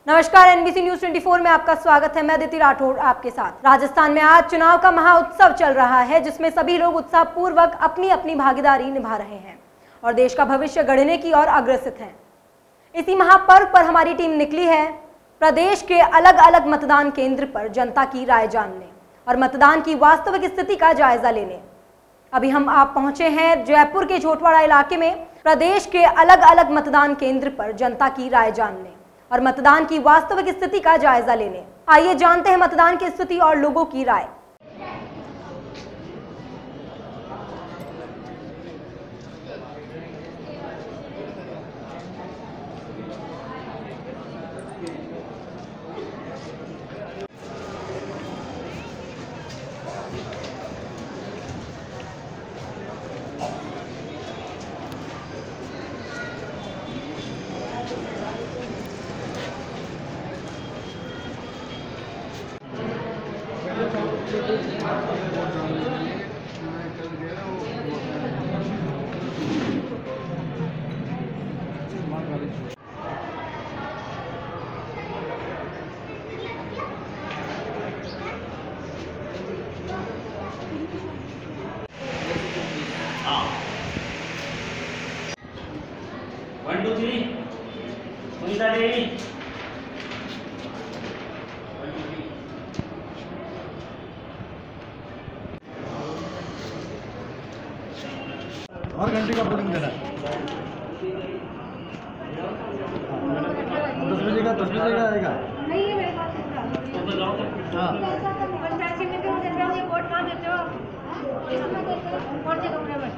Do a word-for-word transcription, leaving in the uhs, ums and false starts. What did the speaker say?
नमस्कार, NBC news चौबीस में आपका स्वागत है। मैं अदिति राठौड़ आपके साथ। राजस्थान में आज चुनाव का महाउत्सव चल रहा है, जिसमें सभी लोग उत्साहपूर्वक अपनी अपनी भागीदारी निभा रहे हैं और देश का भविष्य गढ़ने की ओर अग्रसर हैं। इसी महापर्व पर हमारी टीम निकली है प्रदेश के अलग अलग मतदान केंद्र पर जनता की राय जानने और मतदान की वास्तविक स्थिति का जायजा लेने। अभी हम आप पहुंचे हैं जयपुर के झोटवाड़ा इलाके में प्रदेश के अलग अलग मतदान केंद्र पर जनता की राय जानने और मतदान की वास्तविक स्थिति का जायजा लेने। आइए जानते हैं मतदान की स्थिति और लोगों की राय। One two three Sunita Devi. और घंटे का पोलिंग देना दस बजे का दस बजे का आएगा। नहीं है मेरे पास। हाँ पंचायत में तो जैसे हम ये वोट कहाँ देते हो? कौन से कमरे में?